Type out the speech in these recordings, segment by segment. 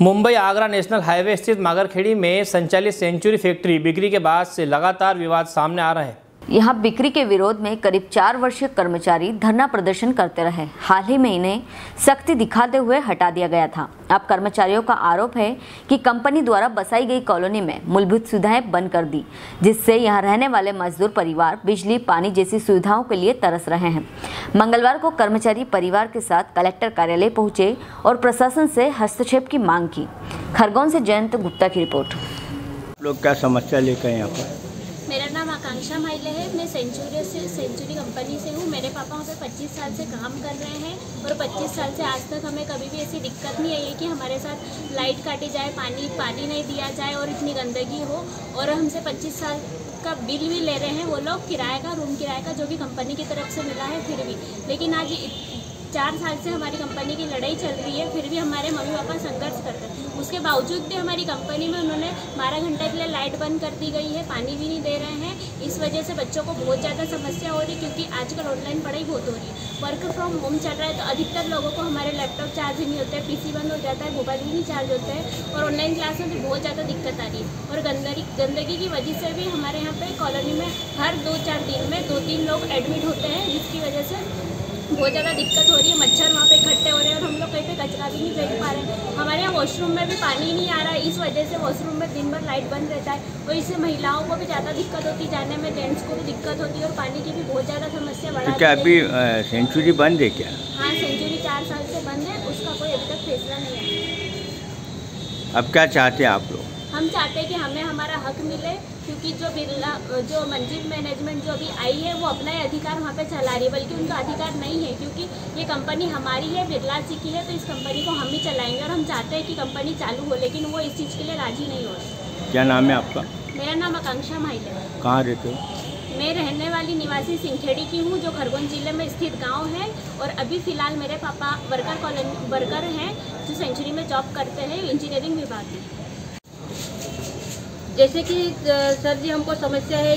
Mumbai Agra national highway स्थित मागरखेड़ी में संचालित सेंचुरी फैक्ट्री बिक्री के बाद से लगातार विवाद सामने आ रहे हैं। यहां बिक्री के विरोध में करीब 4 वर्षीय कर्मचारी धरना प्रदर्शन करते रहे। हाल ही में इन्हें सख्ती दिखाते हुए हटा दिया गया था। अब कर्मचारियों का आरोप है कि कंपनी द्वारा बसाई गई कॉलोनी में मूलभूत सुविधाएं बंद कर दी, जिससे यहां रहने वाले मजदूर परिवार बिजली, पानी जैसी सुविधाओं के लिए तरस रहे हैं। मंगलवार को कर्मचारी परिवार के साथ कलेक्टर कार्यालय पहुंचे और प्रशासन से हस्तक्षेप की मांग की। खरगोन से जयंत गुप्ता की रिपोर्ट। लोग क्या समस्या लेकर यहाँ पर? मेरा नाम आकांक्षा माइले है। मैं सेंचुरी कंपनी से हूँ। मेरे पापा वहाँ पे 25 साल से काम कर रहे हैं और 25 साल से आज तक हमें कभी भी ऐसी दिक्कत नहीं आई है कि हमारे साथ लाइट काटी जाए, पानी नहीं दिया जाए और इतनी गंदगी हो। और हमसे 25 साल का बिल भी ले रहे हैं वो लोग, किराए का, रूम किराए का, जो भी कंपनी की तरफ से मिला है। फिर भी लेकिन आज 4 साल से हमारी कंपनी की लड़ाई चल रही है, फिर भी हमारे मम्मी पापा संघर्ष करते हैं। उसके बावजूद भी हमारी कंपनी में उन्होंने 12 घंटे के लिए लाइट बंद कर दी गई है, पानी भी नहीं दे रहे हैं। इस वजह से बच्चों को बहुत ज़्यादा समस्या हो रही है, क्योंकि आजकल ऑनलाइन पढ़ाई बहुत हो रही है। वर्क फ्रॉम होम चल रहा है, तो अधिकतर लोगों को हमारे लैपटॉप चार्ज ही नहीं होते हैं, PC बंद हो जाता है, मोबाइल भी नहीं चार्ज होता है और ऑनलाइन क्लास में भी बहुत ज़्यादा दिक्कत आ रही है। और गंदगी की वजह से भी हमारे यहाँ पर कॉलोनी में हर 2-4 दिन में 2-3 लोग एडमिट होते हैं, जिसकी वजह से बहुत ज़्यादा दिक्कत हो रही है। मच्छर वहाँ पे इकट्ठे हो रहे हैं और हम लोग कहीं पे कचरा भी नहीं फेंक पा रहे हैं। हमारे यहाँ वॉशरूम में भी पानी नहीं आ रहा है, इस वजह से वॉशरूम में दिन भर लाइट बंद रहता है और इससे महिलाओं को भी ज़्यादा दिक्कत होती है जाने में, जेंट्स को भी दिक्कत होती है और पानी की भी बहुत ज़्यादा समस्या बढ़ा। तो क्या अभी सेंचुरी बंद है क्या? हाँ, सेंचुरी 4 साल से बंद है, उसका कोई अभी तक फैसला नहीं है। अब क्या चाहते हैं आप लोग? हम चाहते हैं कि हमें हमारा हक मिले, क्योंकि जो मंजिल मैनेजमेंट जो अभी आई है वो अपना ही अधिकार वहाँ पे चला रही है, बल्कि उनका अधिकार नहीं है, क्योंकि ये कंपनी हमारी है, बिरला जी की है, तो इस कंपनी को हम ही चलाएंगे और हम चाहते हैं कि कंपनी चालू हो, लेकिन वो इस चीज़ के लिए राजी नहीं हो रहे। क्या नाम है आपका? मेरा नाम आकांक्षा माइले है। कहाँ रहते हो? मैं रहने वाली निवासी सिंखेड़ी की हूँ, जो खरगोन जिले में स्थित गाँव है। और अभी फ़िलहाल मेरे पापा वर्कर हैं जो सेंचुरी में जॉब करते हैं इंजीनियरिंग विभाग में। जैसे कि सर जी, हमको समस्या है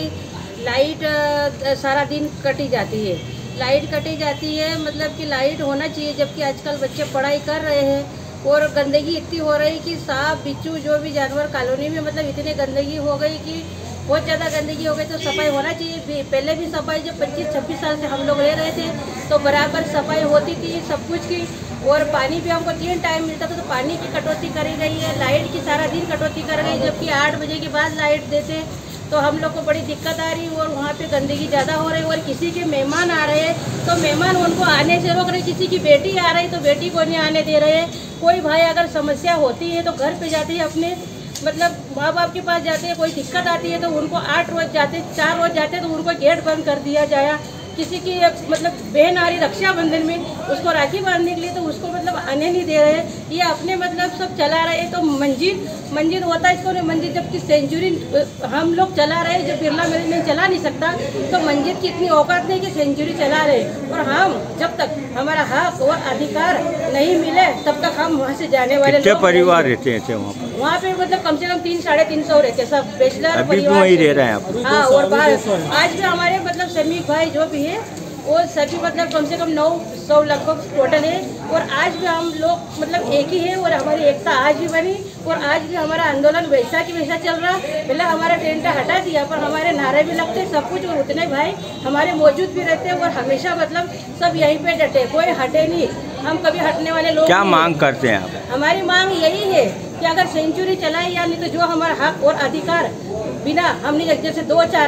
कि लाइट सारा दिन कटी जाती है। लाइट कटी जाती है मतलब कि लाइट होना चाहिए, जबकि आजकल बच्चे पढ़ाई कर रहे हैं और गंदगी इतनी हो रही कि सांप बिच्छू जो भी जानवर कॉलोनी में मतलब इतनी गंदगी हो गई कि बहुत ज़्यादा गंदगी हो गई। तो सफाई होना चाहिए। पहले भी सफाई जब 25-26 साल से हम लोग रह रहे थे तो बराबर सफाई होती थी सब कुछ की। और पानी भी हमको 3 टाइम मिलता था, तो पानी की कटौती करी गई है। लाइट की सारा दिन कटौती कर गई, जबकि 8 बजे के बाद लाइट देते, तो हम लोग को बड़ी दिक्कत आ रही है और वहाँ पे गंदगी ज़्यादा हो रही है। और किसी के मेहमान आ रहे हैं तो मेहमान उनको आने से रोक रहे, किसी की बेटी आ रही तो बेटी को नहीं आने दे रहे। कोई भाई अगर समस्या होती है तो घर पे जाते हैं, अपने मतलब माँ बाप के पास जाते हैं। कोई दिक्कत आती है तो उनको 8 रोज जाते, 4 रोज जाते तो उनको गेट बंद कर दिया जाए। किसी की मतलब बहन आ रही रक्षाबंधन में, उसको राखी बांधने के लिए तो उसको मतलब आने नहीं दे रहे। ये अपने मतलब सब चला रहे हैं। तो मंजिल होता है इसको नहीं, मंजिल जबकि सेंचुरी हम लोग चला रहे हैं, जब बिरला मैनेजमेंट चला नहीं सकता तो मंजिल की इतनी औकात नहीं कि सेंचुरी चला रहे। और हम जब तक हमारा हक और अधिकार नहीं मिले तब तक हम वहाँ से जाने वाले। कितने परिवार रहते हैं वहाँ पे मतलब कम से कम 300-350 रहते हैं, सब बैचलर परिवार वही रह रहे हैं। हाँ, और आज भी हमारे मतलब श्रमिक भाई जो भी है वो सभी मतलब कम से कम 900 लगभग टोटल है। और आज भी हम लोग मतलब एक ही है और हमारी एकता आज भी बनी। और आज भी हमारा आंदोलन वैसा की वैसा चल रहा। पहले हमारा टेंट हटा दिया, पर हमारे नारे भी लगते सब कुछ, और उतने भाई हमारे मौजूद भी रहते हैं और हमेशा मतलब सब यहीं पे डटे, कोई हटे नहीं। हम कभी हटने वाले लोग। क्या मांग करते हैं आप? हमारी मांग यही है कि अगर सेंचुरी चलाए या नहीं, तो जो हमारा हक और अधिकार बिना हमने जैसे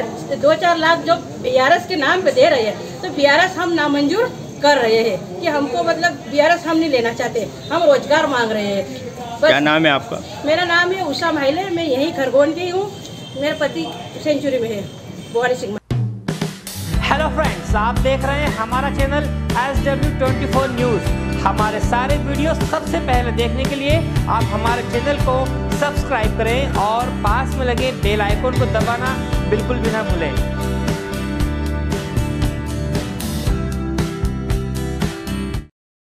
2-4 लाख जो BRS के नाम पे दे रहे हैं, तो BRS हम नामंजूर कर रहे हैं कि हमको मतलब BRS हम नहीं लेना चाहते, हम रोजगार मांग रहे हैं। क्या नाम है आपका? मेरा नाम है उषा माइले, मैं यही खरगोन की हूँ। मेरे पति सेंचुरी में है, बुआरी सिंह। हेलो फ्रेंड्स, आप देख रहे हैं हमारा चैनल SW24 न्यूज़। हमारे सारे वीडियो सबसे पहले देखने के लिए आप हमारे चैनल को सब्सक्राइब करें और पास में लगे बेल आइकन को दबाना बिल्कुल भी ना भूलें।